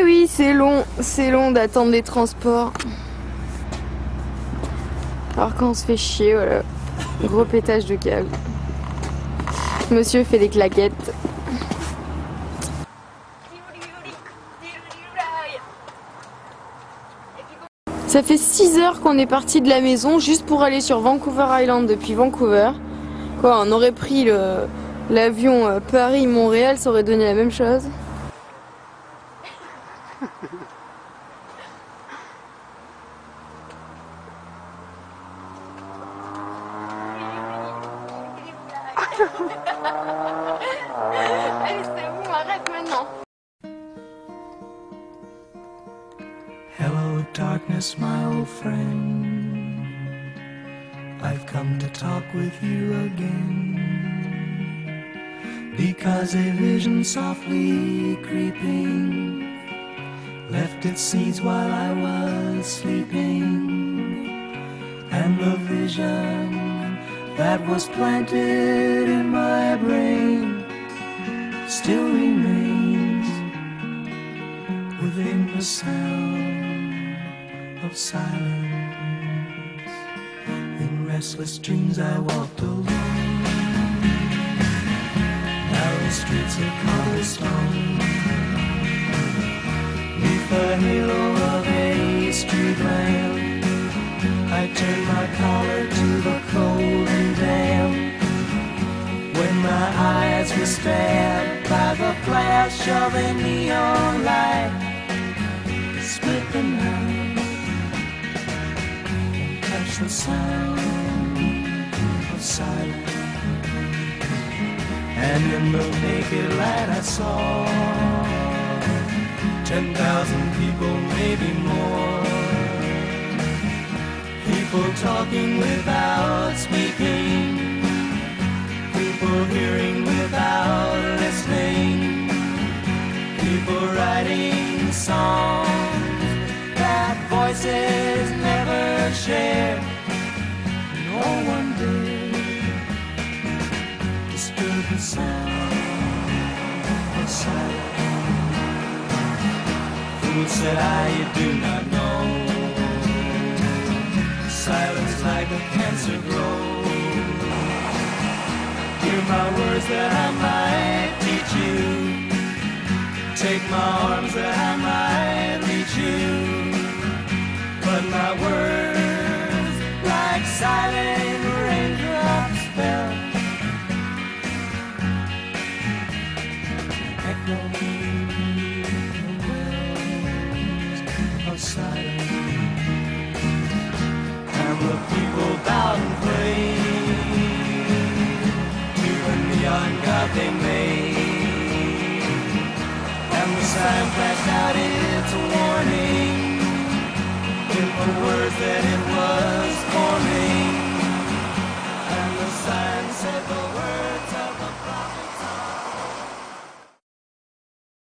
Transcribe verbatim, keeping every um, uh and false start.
oui, c'est long, c'est long d'attendre les transports. Alors quand on se fait chier, voilà, gros pétage de câble. Monsieur fait des claquettes. Ça fait six heures qu'on est parti de la maison juste pour aller sur Vancouver Island depuis Vancouver. Quoi, on aurait pris le, l'avion Paris-Montréal, ça aurait donné la même chose. Allez, c'est bon, arrête maintenant. Hello, darkness, my old friend. I've come to talk with you again. Because a vision softly creeping left its seeds while I was sleeping. And the vision that was planted in my brain still remains within the sound of silence. In restless dreams I walked alone, narrow streets of cobblestone, neath the halo of a street lamp. I turned my collar to the cold and damp. When my eyes were stabbed by the flash of a neon light, split the night and touched the sound of silence. And in the naked light I saw ten thousand people, maybe more. People talking without speaking, people hearing without listening, people writing songs that voices never shared. No one did disturb the sound of silence. Fool, said I, you do not know. Silence like a cancer grows. Hear my words that I might teach you. Take my arms that I might reach you. But my words, like silent raindrops, fell, echoing the wells of silence. The people bowed and prayed to the neon god they made, and the sign flashed out its warning in the words that